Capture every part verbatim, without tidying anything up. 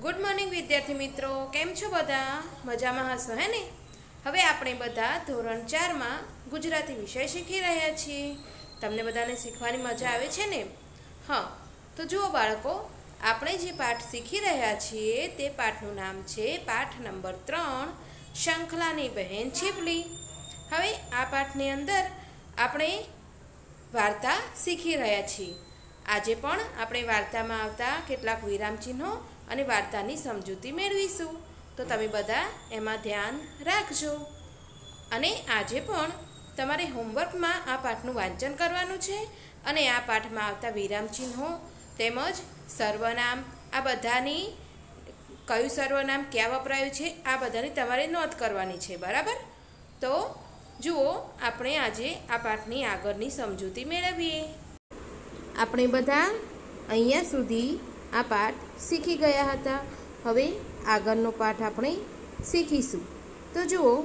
Good morning विद्यार्थी मित्रों, केम छो बधा? मजामां हशो हे ने? हवे आपणे बधा धोरण चार मां गुजराती विषय शीखी रह्या छीए। तमने बधाने शीखवानी मजा आवे छे ने? हाँ, तो जुओ बाळको, આપણે જે પાઠ શીખી રહ્યા છીએ તે પાઠનું નામ છે પાઠ નંબર ત્રણ, શંખલાની બહેન છીપલી. હવે આ પાઠની અંદર આપણે વાર્તા શીખી રહ્યા છીએ. આજે પણ આપણે વાર્તામાં આવતા કેટલાક વિરામ ચિહ્નો અને વાર્તાની સમજૂતી મેળવીશું. તો તમે બધા એમાં ધ્યાન રાખજો. અને આજે પણ તમારે હોમવર્કમાં આ પાઠનું વાંચન કરવાનું છે અને આ પાઠમાં આવતા વિરામ ચિહ્નો તેમજ સર્વનામ, આ બધાની કયું સર્વનામ ક્યાં વપરાયું છે આ બધાની તમારે નોંધ કરવાની છે, બરાબર? તો જુઓ, આપણે આજે આ પાઠની આગળની સમજૂતી મેળવીએ. આપણે બધા અહીંયા સુધી આ પાઠ શીખી ગયા હતા. હવે આગળનો પાઠ આપણે શીખીશું. તો જુઓ,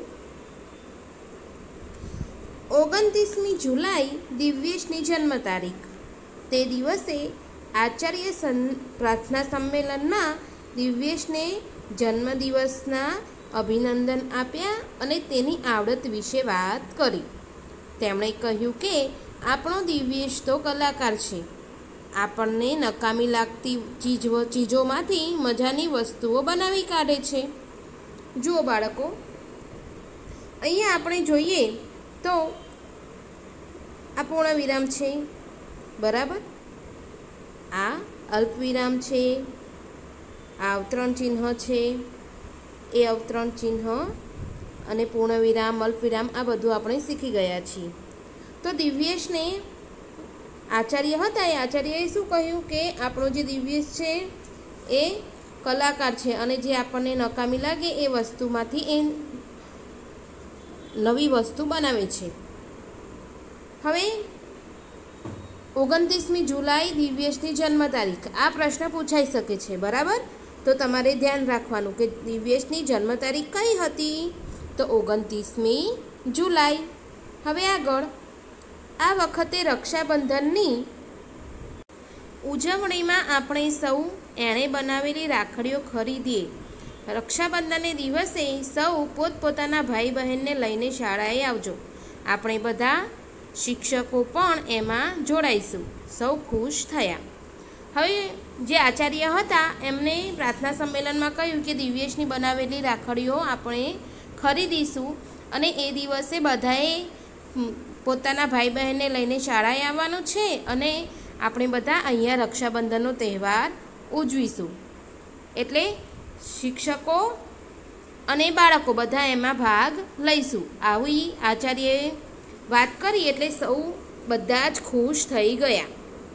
ઓગણત્રીસમી જુલાઈ દિવ્યેશની જન્મ તારીખ. તે દિવસે આચાર્ય સન પ્રાર્થના સંમેલનમાં દિવ્યેશને જન્મદિવસના અભિનંદન આપ્યા અને તેની આવડત વિશે વાત કરી. તેમણે કહ્યું કે આપણો દિવ્યેશ તો કલાકાર છે. આપણને નકામી લાગતી ચીજો ચીજોમાંથી મજાની વસ્તુઓ બનાવી કાઢે છે. જુઓ બાળકો, અહીંયા આપણે જોઈએ તો આ પૂર્ણ વિરામ છે, બરાબર? આ અલ્પવિરામ છે, આ અવતરણ ચિહ્ન છે, એ અવતરણ ચિહ્ન અને પૂર્ણ વિરામ, અલ્પવિરામ આ બધું આપણે શીખી ગયા છીએ. તો દિવ્યેશને આચાર્ય હતા, એ આચાર્યએ શું કહ્યું કે આપણો જે દિવ્યેશ છે એ કલાકાર છે અને જે આપણને નકામી લાગે એ વસ્તુમાંથી એ નવી વસ્તુ બનાવે છે. હવે ઓગણત્રીસમી જુલાઈ દિવ્યેશની જન્મ તારીખ, આ પ્રશ્ન પૂછાઈ શકે છે, બરાબર? તો તમારે ધ્યાન રાખવાનું કે દિવ્યેશની જન્મ તારીખ કઈ હતી? તો ઓગણત્રીસમી જુલાઈ. હવે આગળ, આ વખતે રક્ષાબંધનની ઉજવણીમાં આપણે સૌ એણે બનાવેલી રાખડીઓ ખરીદીએ. રક્ષાબંધનને દિવસે સૌ પોતપોતાના ભાઈ બહેનને લઈને શાળાએ આવજો. આપણે બધા શિક્ષકો પણ એમાં જોડાઈશું. સૌ ખુશ થયા. હવે જે આચાર્ય હતા એમને પ્રાર્થના સંમેલનમાં કહ્યું કે દિવ્યેશની બનાવેલી રાખડીઓ આપણે ખરીદીશું અને એ દિવસે બધાએ પોતાના ભાઈ બહેનને લઈને શાળાએ આવવાનું છે અને આપણે બધા અહીંયા રક્ષાબંધનનો તહેવાર ઉજવીશું. એટલે શિક્ષકો અને બાળકો બધા એમાં ભાગ લઈશું. આવી આચાર્યએ વાત કરી એટલે સૌ બધા જ ખુશ થઈ ગયા.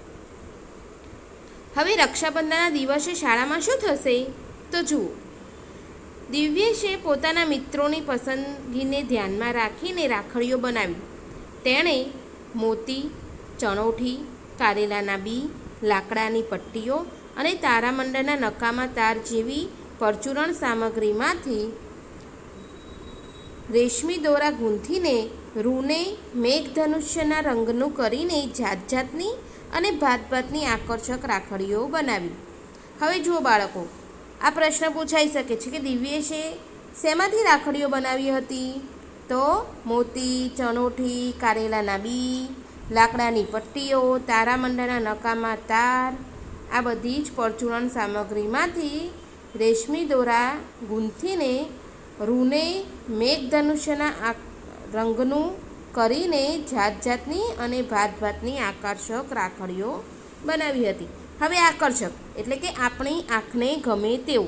હવે રક્ષાબંધનના દિવસે શાળામાં શું થશે? તો જુઓ, દિવ્યેશે પોતાના મિત્રોની પસંદગીને ધ્યાનમાં રાખીને રાખડીઓ બનાવી. તેણે મોતી, ચણોઠી, કારેલાના બી, લાકડાની પટ્ટીઓ અને તારામંડળના નકામા તાર જેવી પરચુરણ સામગ્રીમાંથી રેશમી દોરા ગૂંથીને રૂને મેઘધનુષ્યના રંગનું કરીને જાત જાતની અને ભાત ભાતની આકર્ષક રાખડીઓ બનાવી. હવે જુઓ બાળકો, આ પ્રશ્ન પૂછાઈ શકે છે કે દિવ્યેશે શેમાંથી રાખડીઓ બનાવી હતી? તો મોતી, ચણોઠી, કારેલાના બી, લાકડાની પટ્ટીઓ, તારામંડળના નકામા તાર આ બધી જ પરચુરણ સામગ્રીમાંથી રેશમી દોરા ગૂંથીને રૂને મેઘધનુષ્યના રંગનું કરીને જાત જાતની અને ભાત ભાતની આકર્ષક રાખડીઓ બનાવી હતી. હવે આકર્ષક એટલે કે આપણી આંખને ગમે તેવું,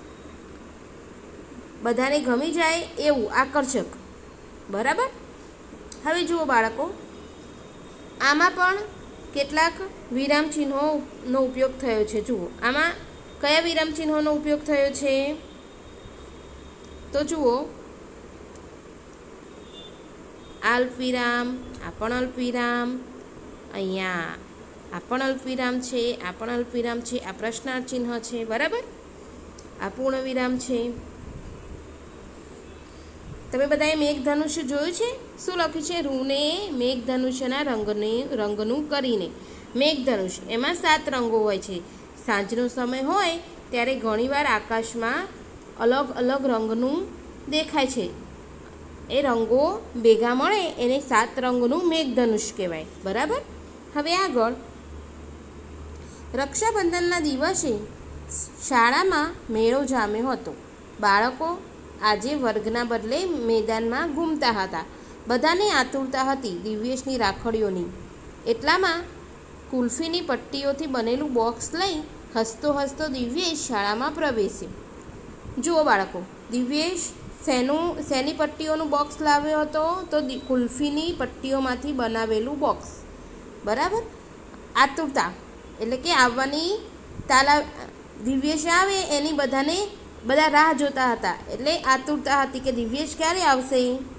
બધાને ગમી જાય એવું આકર્ષક, બરાબર? હવે જુઓ બાળકો, આમાં પણ કેટલાક વિરામ ચિહ્નોનો ઉપયોગ થયો છે. જુઓ, આમાં કયા વિરામ ચિહ્નોનો ઉપયોગ થયો છે? તો જુઓ, અલ્પવિરામ, આ પણ અલ્પવિરામ, અહીંયા આ પણ અલ્પવિરામ છે, આ પણ અલ્પવિરામ છે, આ પ્રશ્નાર્થ ચિહ્ન છે, બરાબર? આ પૂર્ણ વિરામ છે. તમે બધાએ મેઘધનુષ્ય જોયું છે? શું લખ્યું છે? રૂને મેઘધનુષ્યના રંગને રંગનું કરીને. મેઘધનુષ્ય એમાં સાત રંગો હોય છે. સાંજનો સમય હોય ત્યારે ઘણીવાર આકાશમાં અલગ અલગ રંગનું દેખાય છે. એ રંગો ભેગા મળે એને સાત રંગનું મેઘધનુષ કહેવાય. બરાબર. હવે આગળ, રક્ષાબંધનના દિવસે શાળામાં મેળો જામ્યો હતો. બાળકો આજે વર્ગના બદલે મેદાનમાં ઘૂમતા હતા. બધાને આતુરતા હતી દિવ્યેશની રાખડીઓની. એટલામાં કુલ્ફીની પટ્ટીઓથી બનેલું બોક્સ લઈ હસતો હસતો દિવ્યેશ શાળામાં પ્રવેશ્યો. જુઓ બાળકો, દિવ્યેશ શેનું શેની પટ્ટીઓનું બોક્સ લાવ્યો હતો? તો કુલ્ફીની પટ્ટીઓમાંથી બનાવેલું બોક્સ. બરાબર. આતુરતા એટલે કે આવવાની તાલા દિવ્યેશ આવે એની બધાને બધા રાહ જોતા હતા. એટલે આતુરતા હતી કે દિવ્યેશ ક્યારે આવશે.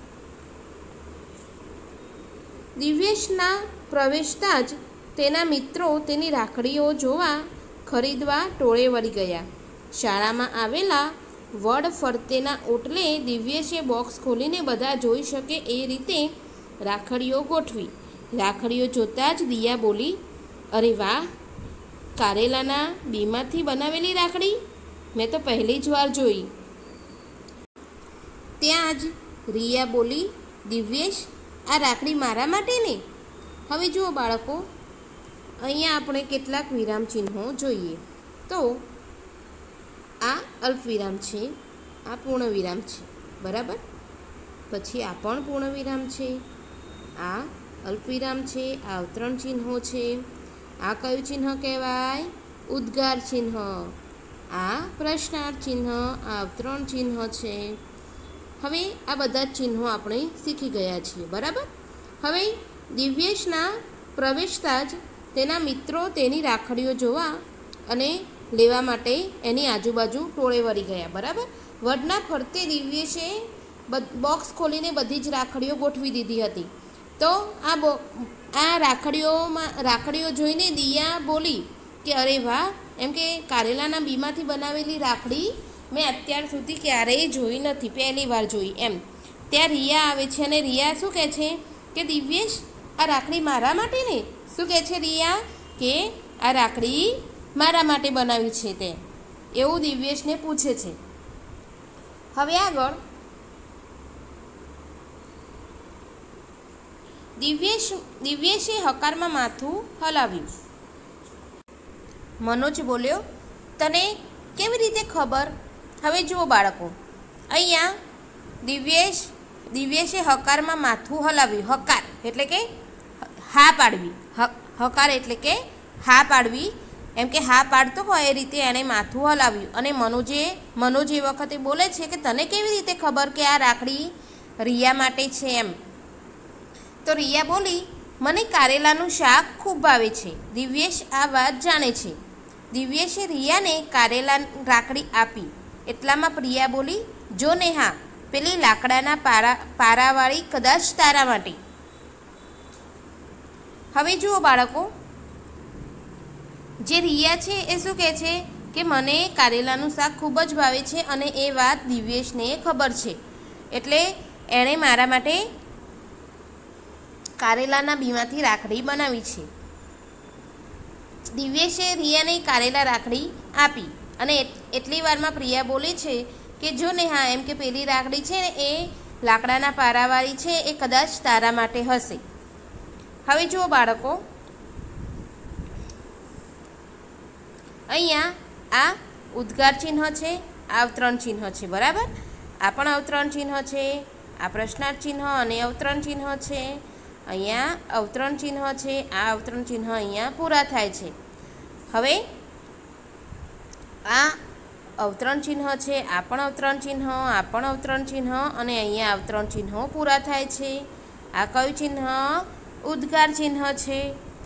દિવ્યેશના પ્રવેશતા જ તેના મિત્રો તેની રાખડીઓ જોવા ખરીદવા ટોળે વળી ગયા. શાળામાં આવેલા વડ ફરતેના ઓટલે દિવ્યેશે બોક્સ ખોલીને બધા જોઈ શકે એ રીતે રાખડીઓ ગોઠવી. રાખડીઓ જોતાં જ દિયા બોલી, અરે વાહ, કારેલાના બીમાંથી બનાવેલી રાખડી? મેં તો પહેલી જ વાર જોઈ. ત્યાં જ રિયા બોલી, દિવ્યેશ, આ રાખડી મારા માટે ને? હવે જુઓ બાળકો, અહીંયા આપણે કેટલાક વિરામ ચિહ્નો જોઈએ. તો આ અલ્પ વિરામ છે, આ પૂર્ણ વિરામ છે. બરાબર. પછી આ પણ પૂર્ણ વિરામ છે, આ અલ્પ વિરામ છે, આ અવતરણ ચિહ્નો છે. આ કયું ચિહ્ન કહેવાય? ઉદ્ગાર ચિહ્ન. આ પ્રશ્નાર્થ ચિહ્ન, આ અવતરણ ચિહ્ન છે. હવે આ બધા જ ચિહ્નો આપણે શીખી ગયા છીએ. બરાબર. હવે દિવ્યેશના પ્રવેશતા જ તેના મિત્રો તેની રાખડીઓ જોવા અને લેવા માટે એની આજુબાજુ ટોળે વળી ગયા. બરાબર. વડના ફરતે દિવ્યેશે બોક્સ ખોલીને બધી જ રાખડીઓ ગોઠવી દીધી હતી. તો આ બો આ રાખડીઓમાં રાખડીઓ જોઈને દિયા બોલી કે અરે વાહ, એમ કે કારેલાના બીમાંથી બનાવેલી રાખડી મેં અત્યાર સુધી ક્યારેય જોઈ નથી, પહેલી વાર જોઈ એમ. ત્યાં રિયા આવે છે અને રિયા શું કહે છે કે દિવ્યેશ, આ રાખડી મારા માટે ને? શું કહે છે રિયા? કે આ રાખડી મારા માટે બનાવી છે તે, એવું દિવ્યેશને પૂછે છે. હવે આગળ, દિવ્યેશ દિવ્યેશે હકારમાં માથું હલાવ્યું. મનોજ બોલ્યો, તને કેવી રીતે ખબર? હવે જુઓ બાળકો, અહીંયા દિવ્યેશ દિવ્યેશે હકારમાં માથું હલાવ્યું. હકાર એટલે કે હા પાડવી. હકાર એટલે કે હા પાડવી. એમ કે હા પાડતો હોય એ રીતે એણે માથું હલાવ્યું. અને મનોજે મનોજ એ વખતે બોલે છે કે તને કેવી રીતે ખબર કે આ રાખડી રિયા માટે છે એમ? તો રિયા બોલી, મને કારેલાનું શાક ખૂબ ભાવે છે. દિવ્યેશ આ વાત જાણે છે. દિવ્યેશે રિયાને કારેલા રાખડી આપી. એટલામાં પ્રિયા બોલી, જો ને હા, પેલી લાકડાના પારા પારાવાળી કદાચ તારા માટે. હવે જુઓ બાળકો, જે રિયા છે એ શું કહે છે કે મને કારેલાનું શાક ખૂબ જ ભાવે છે અને એ વાત દિવ્યેશને ખબર છે, એટલે એણે મારા માટે કારેલાના બીમાંથી રાખડી બનાવી છે. દિવ્યેશે રિયાને કારેલા રાખડી આપી અને એટલી વારમાં પ્રિયા બોલે છે કે જો ને હા, એમ કે પેલી રાખડી છે ને એ લાકડાના પારાવાળી છે, એ કદાચ તારા માટે હશે. હવે જુઓ બાળકો, અહીંયા આ ઉદ્ગાર ચિહ્ન છે, આ અવતરણ ચિહ્ન છે. બરાબર. આ પણ અવતરણ ચિહ્ન છે, આ પ્રશ્નાર્થ ચિહ્ન અને અવતરણ ચિહ્ન છે. અહીંયા અવતરણ ચિહ્ન છે, આ અવતરણ ચિહ્ન અહીંયા પૂરા થાય છે. હવે આ અવતરણ ચિહ્ન છે, આ પણ અવતરણ ચિહ્ન, આ પણ અવતરણ ચિહ્ન અને અહીંયા અવતરણ ચિહ્નો પૂરા થાય છે. આ કયું ચિહ્ન? ઉદ્ગાર ચિહ્ન છે.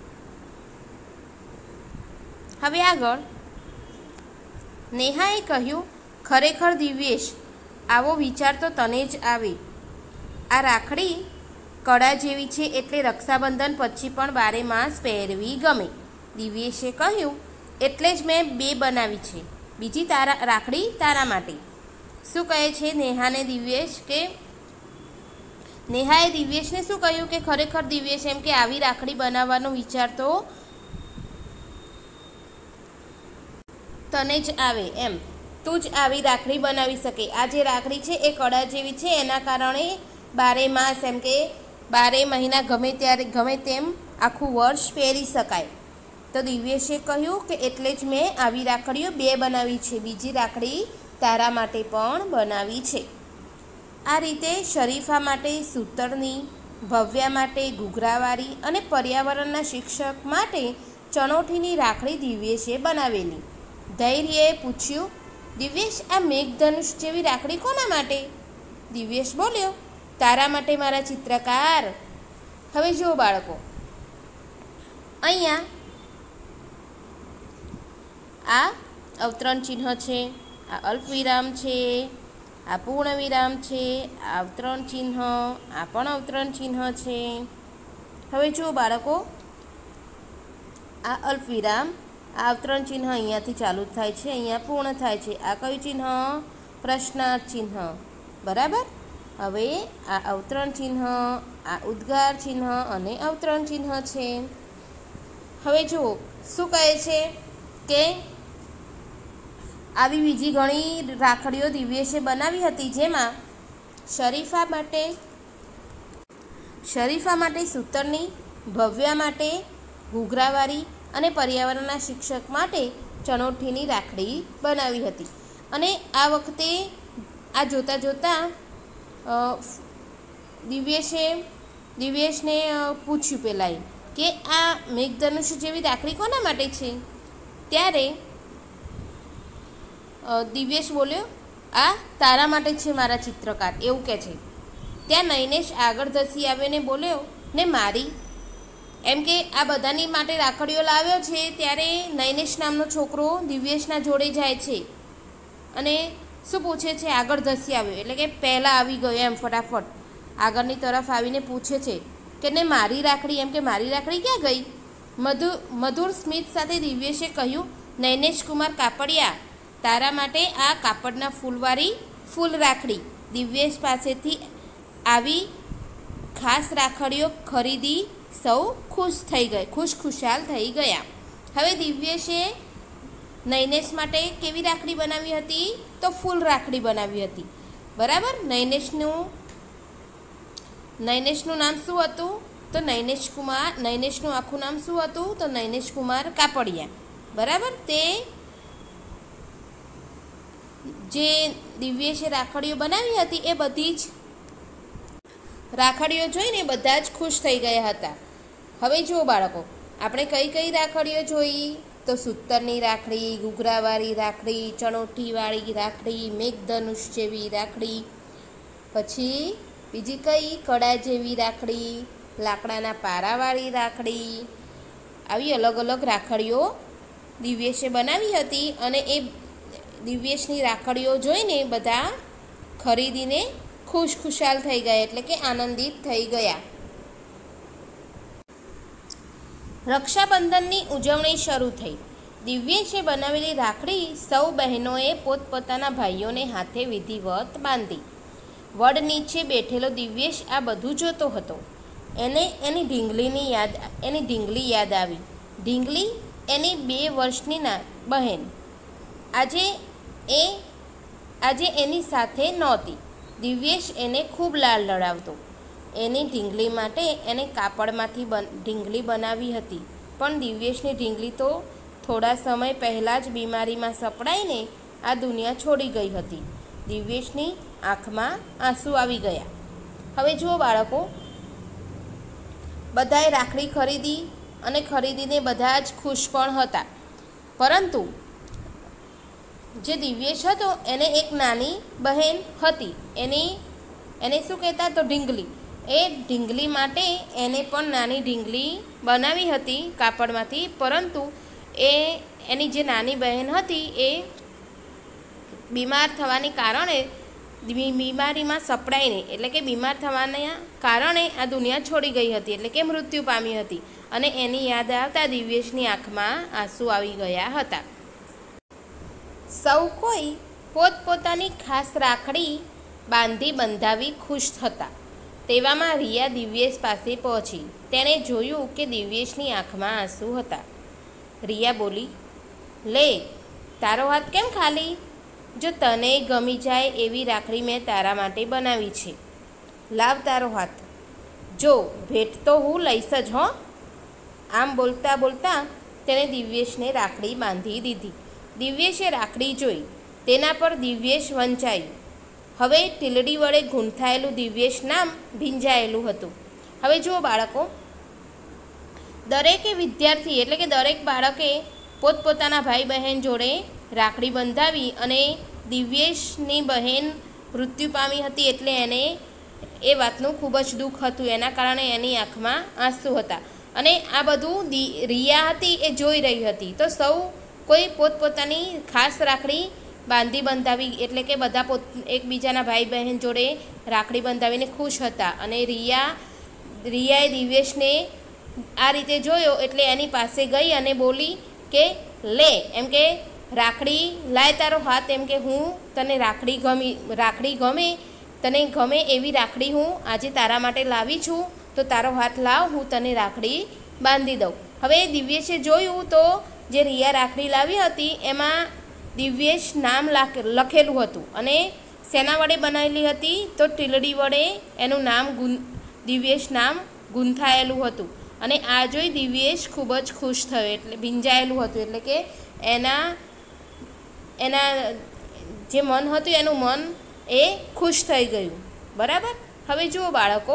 હવે આગળ, નેહાએ કહ્યું, ખરેખર દિવ્યેશ, આવો વિચાર તો તને જ આવે. આ રાખડી કડા જેવી છે એટલે રક્ષાબંધન પછી પણ બારે માસ પહેરવી ગમે. દિવ્યેશે કહ્યું, એટલે જ મેં બે બનાવી છે, બીજી તારા રાખડી તારા માટે. શું કહે છે નેહાને દિવ્યેશ? કે નેહાએ દિવ્યેશને શું કહ્યું કે ખરેખર દિવ્યેશ, એમ કે આવી રાખડી બનાવવાનો વિચાર તો તને જ આવે એમ, તું જ આવી રાખડી બનાવી શકે. આ જે રાખડી છે એ કડા જેવી છે, એના કારણે બારે માસ એમ કે બારે મહિના ગમે ત્યારે ગમે તેમ આખું વર્ષ પહેરી શકાય. તો દિવ્યેશે કહ્યું કે એટલે જ મેં આવી રાખડીઓ બે બનાવી છે, બીજી રાખડી તારા માટે પણ બનાવી છે. આ રીતે શરીફા માટે સૂતરની, ભવ્યા માટે ઘૂઘરાવાળી અને પર્યાવરણના શિક્ષક માટે ચણોઠીની રાખડી દિવ્યેશે બનાવેલી. ધૈર્યએ પૂછ્યું, દિવ્યેશ, આ મેઘધનુષ જેવી રાખડી કોના માટે? દિવ્યેશ બોલ્યો, તારા માટે મારા ચિત્રકાર. હવે જુઓ બાળકો, અહીંયા આ અવતરણ ચિહ્ન છે, આ અલ્પવિરામ છે, આ પૂર્ણ વિરામ છે, આ અવતરણ ચિહ્ન, આ પણ અવતરણ ચિહ્ન છે. હવે જુઓ બાળકો, આ અલ્પવિરામ, આ અવતરણ ચિહ્ન અહીંયાથી ચાલુ થાય છે, અહીંયા પૂર્ણ થાય છે. આ કયું ચિહ્ન? પ્રશ્નાર્થ ચિહ્ન. બરાબર. હવે આ અવતરણ ચિહ્ન, આ ઉદ્ગાર ચિહ્ન અને અવતરણ ચિહ્ન છે. હવે જુઓ શું કહે છે કે આવી બીજી ઘણી રાખડીઓ દિવ્યેશે બનાવી હતી, જેમાં શરીફા માટે શરીફા માટે સૂતરની, ભવ્યા માટે ઘૂઘરાવાળી અને પર્યાવરણના શિક્ષક માટે ચણોઠીની રાખડી બનાવી હતી. અને આ વખતે આ જોતાં જોતાં દિવ્યેશે દિવ્યેશને પૂછ્યું પહેલાં કે આ મેઘધનુષ જેવી રાખડી કોના માટે છે? ત્યારે દિવ્યેશ બોલ્યો, આ તારા માટે છે મારા ચિત્રકાર, એવું કહે છે. ત્યાં નૈનેશ આગળ ધસી આવ્યો બોલ્યો, ને મારી? એમ કે આ બધાની માટે રાખડીઓ લાવ્યો છે. ત્યારે નૈનેશ નામનો છોકરો દિવ્યેશના જોડે જાય છે અને શું પૂછે છે? આગળ ધસી આવ્યો એટલે કે પહેલાં આવી ગયો એમ, ફટાફટ આગળની તરફ આવીને પૂછે છે કે ને મારી રાખડી? એમ કે મારી રાખડી ક્યાં ગઈ? મધુ મધુર સ્મિત સાથે દિવ્યેશે કહ્યું, નૈનેશ કુમાર કાપડિયા, તારા માટે આ કાપડના ફૂલવાળી ફૂલ રાખડી. દિવ્યેશ પાસેથી આવી ખાસ રાખડીઓ ખરીદી સૌ ખુશ થઈ ગઈ ખુશ ખુશાલ થઈ ગયા. હવે દિવ્યેશે નૈનેશ માટે કેવી રાખડી બનાવી હતી? તો ફૂલ રાખડી બનાવી હતી. બરાબર. નૈનેશનું નૈનેશનું નામ શું હતું? તો નૈનેશ કુમાર નૈનેશનું આખું નામ શું હતું? તો નૈનેશ કુમાર કાપડિયા. બરાબર. તે જે દિવ્યેશે રાખડીઓ બનાવી હતી એ બધી જ રાખડીઓ જોઈને બધા જ ખુશ થઈ ગયા હતા. હવે જુઓ બાળકો, આપણે કઈ કઈ રાખડીઓ જોઈ? તો સૂતરની રાખડી, ઘૂઘરાવાળી રાખડી, ચણોઠીવાળી રાખડી, મેઘધનુષ જેવી રાખડી, પછી બીજી કઈ? કડા જેવી રાખડી, લાકડાના પારાવાળી રાખડી. આવી અલગ અલગ રાખડીઓ દિવ્યેશે બનાવી હતી અને એ દિવ્યેશની રાખડીઓ જોઈને બધા ખરીદીને ખુશ ખુશાલ થઈ ગયા, એટલે કે આનંદિત થઈ ગયા. રક્ષાબંધનની ઉજવણી શરૂ થઈ. દિવ્યેશે બનાવેલી રાખડી સૌ બહેનોએ પોતપોતાના ભાઈઓને હાથે વિધિવત બાંધી. વડ નીચે બેઠેલો દિવ્યેશ આ બધું જોતો હતો. એને એની ઢીંગલીની યાદ એની ઢીંગલી યાદ આવી. ઢીંગલી એની બે વર્ષની ના બહેન આજે એ આજે એની સાથે નહોતી. દિવ્યેશ એને ખૂબ લાડ લડાવતો. એની ઢીંગલી માટે એને કાપડમાંથી બન ઢીંગલી બનાવી હતી, પણ દિવ્યેશની ઢીંગલી તો થોડા સમય પહેલાં જ બીમારીમાં સપડાઈને આ દુનિયા છોડી ગઈ હતી. દિવ્યેશની આંખમાં આંસુ આવી ગયા. હવે જુઓ બાળકો, બધાએ રાખડી ખરીદી અને ખરીદીને બધા જ ખુશ પણ હતા, પરંતુ જે દિવ્યેશ હતો એને એક નાની બહેન હતી. એની એને શું કહેતા? તો ઢીંગલી. એ ઢીંગલી માટે એને પણ નાની ઢીંગલી બનાવી હતી કાપડમાંથી, પરંતુ એ એની જે નાની બહેન હતી એ બીમાર થવાને કારણે બીમારીમાં સપડાઈને એટલે કે બીમાર થવાના કારણે આ દુનિયા છોડી ગઈ હતી, એટલે કે મૃત્યુ પામી હતી. અને એની યાદ આવતા દિવ્યેશની આંખમાં આંસુ આવી ગયા હતા. સૌ કોઈ પોતપોતાની ખાસ રાખડી બાંધી બંધાવી ખુશ હતા. તેવામાં રિયા દિવ્યેશ પાસે પહોંચી. તેણે જોયું કે દિવ્યેશની આંખમાં આંસુ હતા. રિયા બોલી, લે તારો હાથ કેમ ખાલી? જો તને ગમી જાય એવી રાખડી મેં તારા માટે બનાવી છે. લાવ તારો હાથ. જો ભેટ તો હું લઈશ જ હો. આમ બોલતા બોલતા તેણે દિવ્યેશને રાખડી બાંધી દીધી. દિવ્યેશે રાખડી જોઈ. તેના પર દિવ્યેશ વંચાયું. હવે ટીલડી વડે ગૂંથાયેલું દિવ્યેશ નામ ભીંજાયેલું હતું. હવે જુઓ બાળકો, દરેકે વિદ્યાર્થી એટલે કે દરેક બાળકે પોતપોતાના ભાઈ બહેન જોડે રાખડી બંધાવી અને દિવ્યેશની બહેન મૃત્યુ પામી હતી એટલે એને એ વાતનું ખૂબ જ દુઃખ હતું. એના કારણે એની આંખમાં આંસુ હતા અને આ બધું દી રિયા હતી એ જોઈ રહી હતી. તો સૌ કોઈ પોતપોતાની ખાસ રાખડી બાંધી બંધાવી એટલે કે બધા પોત એકબીજાના ભાઈ બહેન જોડે રાખડી બંધાવીને ખુશ હતા. અને રિયા રિયાએ દિવ્યેશને આ રીતે જોયો એટલે એની પાસે ગઈ અને બોલી કે લે એમ કે રાખડી લાય તારો હાથ, એમ કે હું તને રાખડી ગમી રાખડી ગમે તને ગમે એવી રાખડી હું આજે તારા માટે લાવી છું, તો તારો હાથ લાવ, હું તને રાખડી બાંધી દઉં. હવે દિવ્યેશે જોયું તો જે રિયા રાખડી લાવી હતી એમાં દિવ્યેશ નામ લખેલું હતું અને શેના વડે બનાવેલી હતી? તો ટીલડી વડે એનું નામ ગું દિવ્યેશ નામ ગૂંથાયેલું હતું. અને આ જોઈ દિવ્યેશ ખૂબ જ ખુશ થયો, એટલે ભીંજાયેલું હતું, એટલે કે એના એના જે મન હતું એનું મન એ ખુશ થઈ ગયું. બરાબર. હવે જુઓ બાળકો,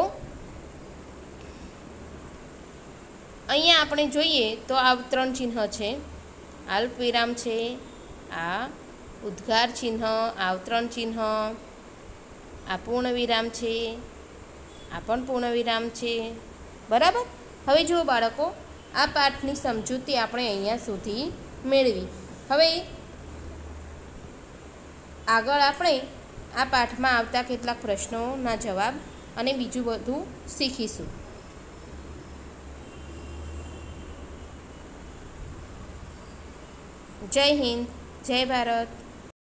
અહીંયા આપણે જોઈએ તો આ ત્રણ ચિહ્ન છે. અલ્પ વિરામ છે, આ ઉદ્ગાર ચિહ્ન, આવતરણ ચિહ્ન, આ પૂર્ણ વિરામ છે, આ પણ પૂર્ણ વિરામ છે. બરાબર. હવે જુઓ બાળકો, આ પાઠની સમજૂતી આપણે અહીંયા સુધી મેળવી. હવે આગળ આપણે આ પાઠમાં આવતા કેટલાક પ્રશ્નોના જવાબ અને બીજું બધું શીખીશું. જય હિન્દ, જય ભારત.